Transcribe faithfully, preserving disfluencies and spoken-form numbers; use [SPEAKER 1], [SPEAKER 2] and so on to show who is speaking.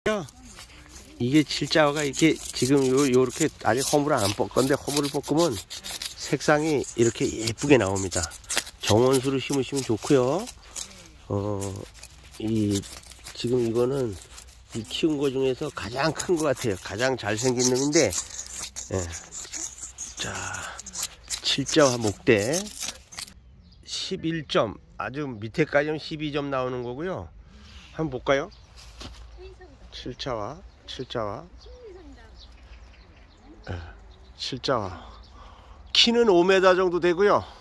[SPEAKER 1] 이게 칠자화가 이렇게 지금 요, 요렇게 아직 허물을 안 볶건데 허물을 볶으면 색상이 이렇게 예쁘게 나옵니다. 정원수로 심으시면 좋고요. 어, 이 지금 이거는 이 키운 거 중에서 가장 큰 것 같아요. 가장 잘생긴 놈인데, 예. 자, 칠자화 목대 십일 점, 아주 밑에까지는 십이 점 나오는 거고요. 한번 볼까요? 칠자화, 칠자화, 예, 칠자화. 키는 오 미터 정도 되고요.